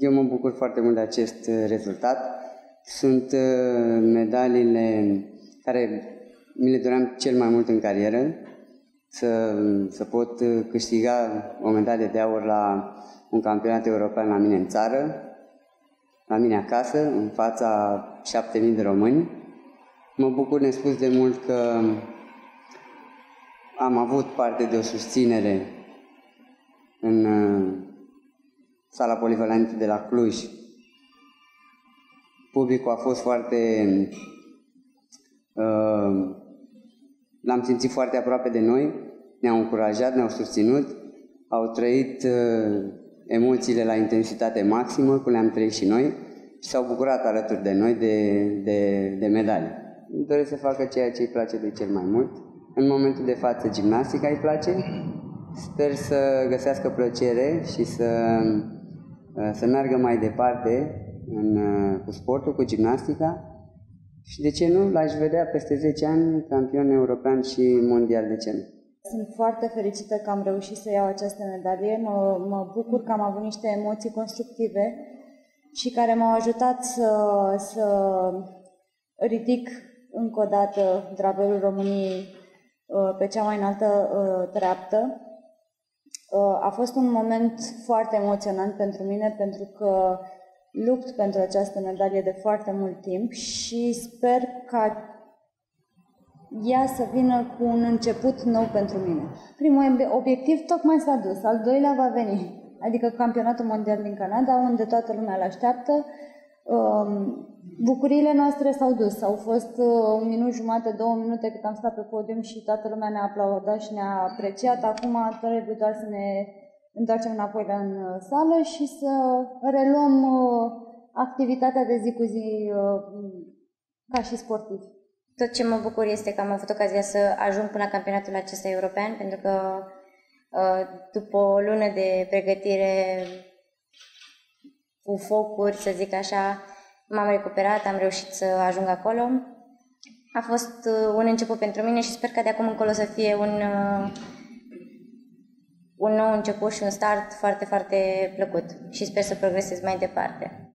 Eu mă bucur foarte mult de acest rezultat. Sunt medaliile care mi le doream cel mai mult în carieră, să pot câștiga o medalie de aur la un campionat european la mine în țară, la mine acasă, în fața 7.000 de români. Mă bucur nespus de mult că am avut parte de o susținere în sala polivalentă de la Cluj. Publicul a fost l-am simțit foarte aproape de noi, ne-au încurajat, ne-au susținut, au trăit emoțiile la intensitate maximă, cum le-am trăit și noi, și s-au bucurat alături de noi de medalii. Îmi doresc să facă ceea ce îi place de cel mai mult. În momentul de față, gimnastica îi place. Sper să găsească plăcere și să meargă mai departe cu sportul, cu gimnastica. Și de ce nu, l-aș vedea peste 10 ani campion european și mondial, de ce nu? Sunt foarte fericită că am reușit să iau această medalie. Mă bucur că am avut niște emoții constructive și care m-au ajutat să ridic încă o dată drapelul României pe cea mai înaltă treaptă. A fost un moment foarte emoționant pentru mine, pentru că lupt pentru această medalie de foarte mult timp și sper ca ea să vină cu un început nou pentru mine. Primul obiectiv tocmai s-a dus, al doilea va veni, adică campionatul mondial din Canada, unde toată lumea îl așteaptă. Bucuriile noastre s-au dus, au fost 1 minut jumate, 2 minute cât am stat pe podium și toată lumea ne-a aplaudat și ne-a apreciat. Acum trebuie doar să ne întoarcem înapoi în sală și să reluăm activitatea de zi cu zi ca și sportiv. Tot ce mă bucur este că am avut ocazia să ajung până la campionatul acesta european, pentru că după o lună de pregătire cu focuri, să zic așa, m-am recuperat, am reușit să ajung acolo. A fost un început pentru mine și sper că de acum încolo să fie un nou început și un start foarte, foarte plăcut și sper să progresez mai departe.